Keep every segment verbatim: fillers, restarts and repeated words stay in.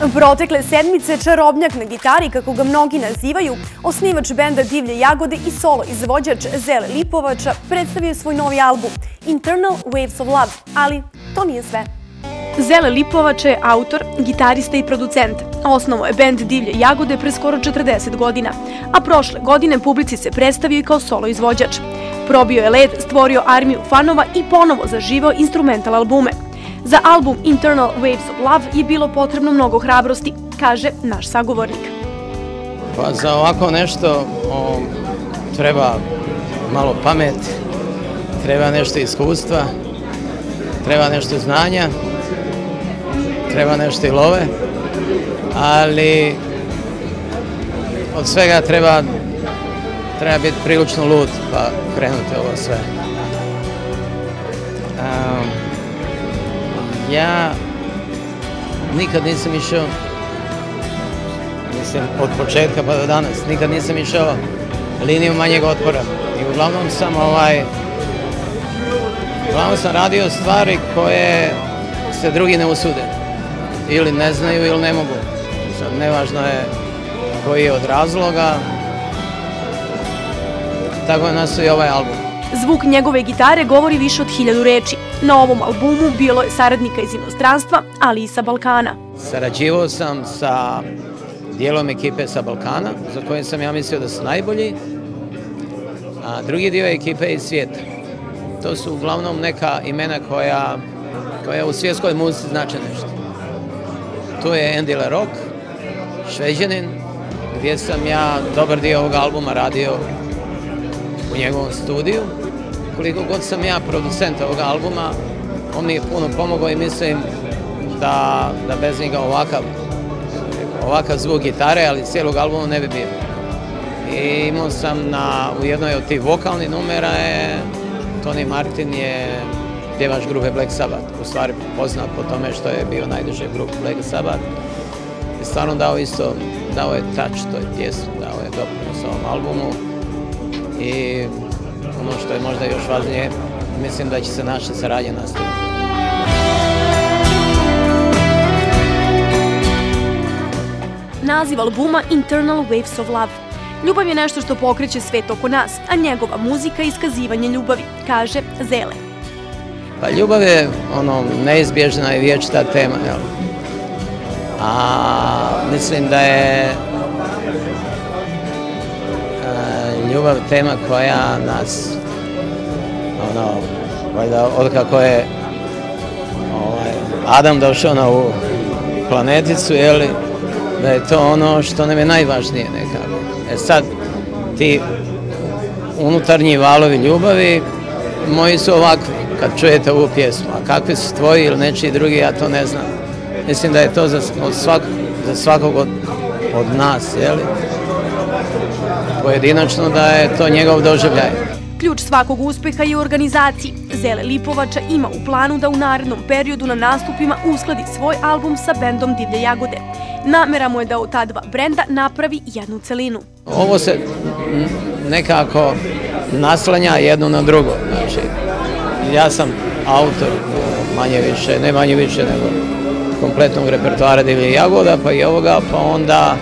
Protekle sedmice čarobnjak na gitari, kako ga mnogi nazivaju, osnivač benda Divlje jagode i solo izvođač Zele Lipovača predstavio svoj novi album Internal Waves of Love, ali to nije sve. Zele Lipovača je autor, gitarista i producent. Osnovao je bend Divlje jagode pre skoro četrdeset godina, a prošle godine publici se predstavio i kao solo izvođač. Probio je led, stvorio armiju fanova i ponovo zaživao instrumental albume. Za album Internal Waves of Love je bilo potrebno mnogo hrabrosti, kaže naš sagovornik. Pa za ovako nešto treba malo pameti, treba nešto iskustva, treba nešto znanja, treba nešto i love, ali od svega treba treba biti prilično lud pa krenuti ovo sve. Ja nikad nisam išao, mislim, od početka pa do danas, nikad nisam išao liniju manjeg otpora. I uglavnom sam ovaj, uglavnom sam radio stvari koje se drugi ne usude. Ili ne znaju ili ne mogu. Sad nevažno je koji je od razloga. Tako je nastao i ovaj album. Zvuk njegove gitare govori više od hiljadu reči. Na ovom albumu bilo je saradnika iz inostranstva, ali i sa Balkana. Sarađivao sam sa dijelom ekipe sa Balkana, za koje sam ja mislio da su najbolji, a drugi dio je ekipe iz svijeta. To su uglavnom neka imena koja, koja u svjetskoj muzici znače nešto. To je Andy LaRocque, Šveđanin, gdje sam ja dobar dio ovog albuma radio u njegovom studiju. Koliko god sam ja producent ovog albuma, on mi je puno pomogao i mislim da, da bez njega ovakav, ovakav zvuk gitare, ali cijelog albuma ne bi bio. I imao sam na, u jednoj od tih vokalnih numera je Tony Martin je pjevač grupe Black Sabbath, u stvari poznat po tome što je bio najduže grup Black Sabbath. I stvarno dao isto, dao je touch toj pjesmi, dao je doprinos ovom albumu. I ono što je možda još važnije, mislim da će se naše saradnje nastaviti. Naziv albuma Internal Waves of Love. Ljubav je nešto što pokreće svet oko nas, a njegova muzika je iskazivanje ljubavi, kaže Zele. Pa ljubav je ono neizbježna i vječita tema, jel? A mislim da je ljubav tema koja nas, ono, valjda od kako je ovaj, Adam došao na ovu planeticu, jeli, da je to ono što nam je najvažnije nekako. E sad, ti unutarnji valovi ljubavi moji su ovakvi, kad čujete ovu pjesmu, a kakvi su tvoji ili nečiji drugi, ja to ne znam. Mislim da je to za, svak, za svakog od, od nas, jeli, pojedinačno, da je to njegov doživljaj. Ključ svakog uspeha je u organizaciji. Zele Lipovača ima u planu da u narednom periodu na nastupima uskladi svoj album sa bendom Divlje jagode. Namera mu je da od ta dva brenda napravi jednu celinu. Ovo se nekako naslanja jedno na drugo. Znači, ja sam autor manje više, ne manje više nego kompletnog repertoara Divlje jagoda, pa i ovoga, pa onda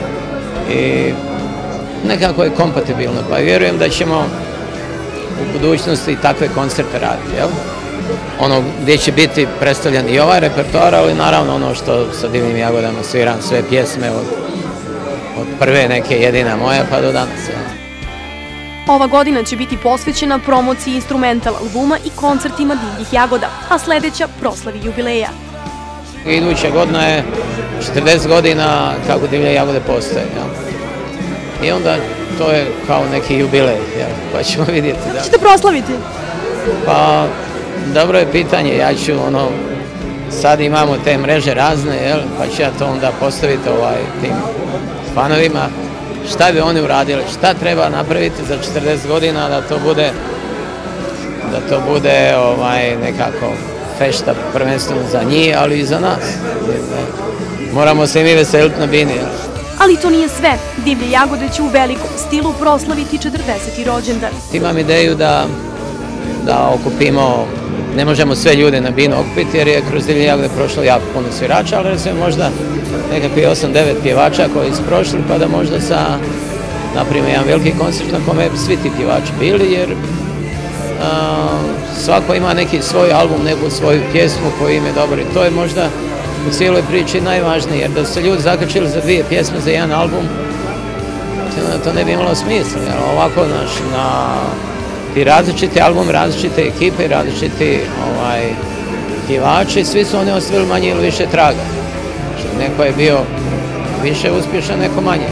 i nekako je kompatibilno, pa vjerujem da ćemo u budućnosti takve koncerte raditi, jel? Ono gdje će biti predstavljan i ovaj repertoar, ali naravno ono što sa Divljim jagodama sviram sve pjesme od, od prve neke jedina moja pa do danas, jel? Ova godina će biti posvećena promociji instrumental albuma i koncertima Divljih jagoda, a sljedeća proslavi jubileja. Iduća godina je četrdeset godina kako Divlje jagode postoje, jel? I onda to je kao neki jubilej, pa ćemo vidjeti. Kako ćete proslaviti? Pa, dobro je pitanje, ja ću ono, sad imamo te mreže razne, pa ću ja to onda postaviti tim fanovima, šta bi oni uradili, šta treba napraviti za četrdeset godina da to bude, da to bude nekako fešta prvenstveno za njih, ali i za nas. Moramo se i mi veseliti na bini. Ali to nije sve. Divlje jagode će u velikom stilu proslaviti četrdeseti rođendan. Imam ideju da, da okupimo, ne možemo sve ljude na binu okupiti jer je kroz Divlje jagode prošlo jako puno svirača, ali recimo možda nekakvih osam devet pjevača koji su prošli, pa da možda sa, naprimjer, jedan veliki koncert na kome bi svi ti pjevači bili, jer a, svako ima neki svoj album, neku svoju pjesmu koju im je dobro i to je možda u cijeloj priči najvažnije, jer da su se ljudi zakačili za dvije pjesme za jedan album, to ne bi imalo smisla, jer ovako naš, na ti različiti album, različite ekipe, različiti ovaj, pjevači, svi su oni ostavili manje ili više traga. Neko je bio više uspješan, neko manje.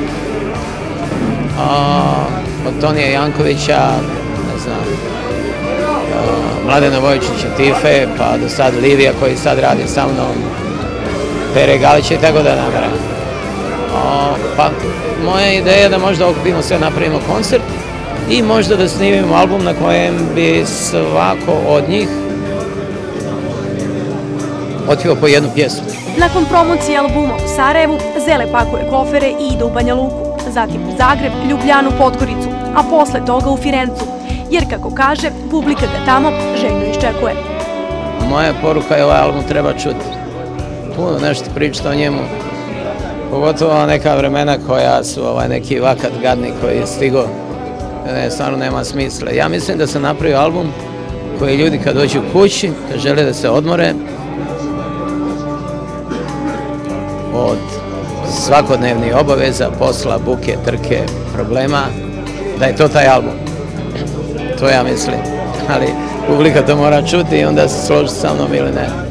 A, od Tonija Jankovića, ne znam, a, Mladena Vojčića, Tife, pa do sad Livija koji sad radi sa mnom, Pere Galića i tako da namera. Pa moja ideja je da možda okupimo sve, napravimo koncert i možda da snimimo album na kojem bi svako od njih otpjevao po jednu pjesmu. Nakon promocije albuma u Sarajevu, Zele pakuje kofere i ide u Banja Luku, zatim u Zagreb, Ljubljanu, Podgoricu, a posle toga u Firencu, jer kako kaže, publika ga tamo željno iščekuje. Moja poruka je ovaj album treba čuti. Puno nešto pričati o njemu, pogotovo neka vremena koja su ovaj, neki vakat gadni koji je stigo, ne, stvarno nema smisla. Ja mislim da sam napravio album koji ljudi kad dođu kući, kad žele da se odmore od svakodnevnih obaveza, posla, buke, trke, problema, da je to taj album. To ja mislim. Ali publika to mora čuti i onda se složiti sa mnom ili ne.